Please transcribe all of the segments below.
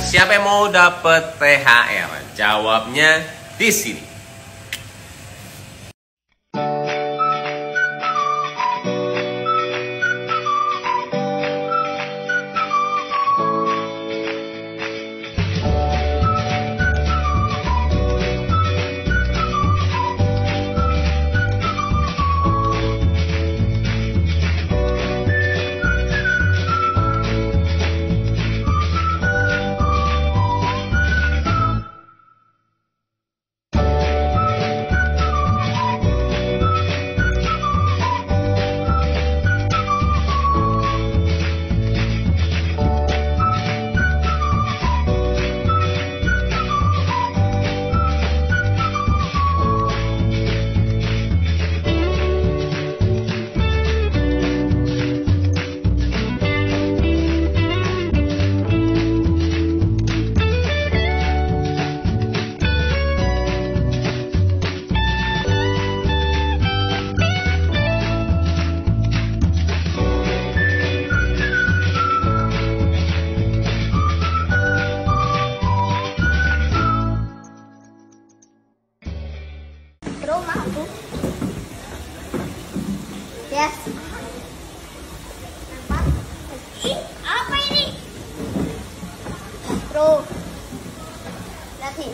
siapa yang mau dapat THR? Jawabnya di sini. Rumah aku. Yes. Apa ini? Bro. Lihat nih.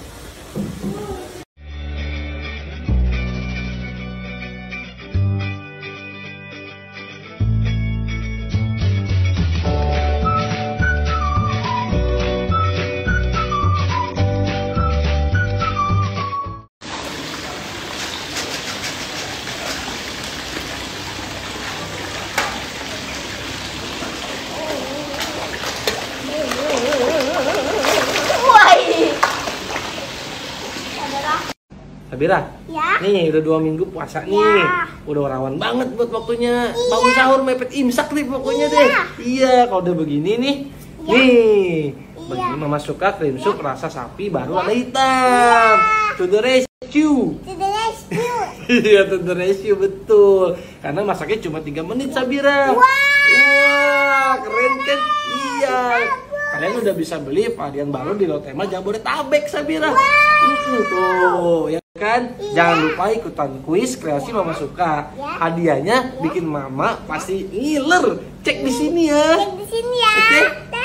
Sabira, Ya. nih udah 2 minggu puasa nih, Ya. udah rawan banget buat waktunya Iya. bangun sahur mepet imsak nih pokoknya Iya. deh. Iya, kalau udah begini nih, Iya. nih, Iya. begini mama suka cream soup rasa sapi baru Iya. ada hitam. To the rescue. Tidak rescue. Iya, to the rescue betul. Karena masaknya cuma 3 menit Sabira. Wah, keren kan? Iya. Kalian udah bisa beli varian baru di Lotema Jabodetabek Sabira. Tuh, ya kan? Jangan lupa ikutan kuis kreasi Mama Suka. Hadiahnya bikin Mama pasti ngiler. Cek di sini ya. Cek di sini ya. Oke?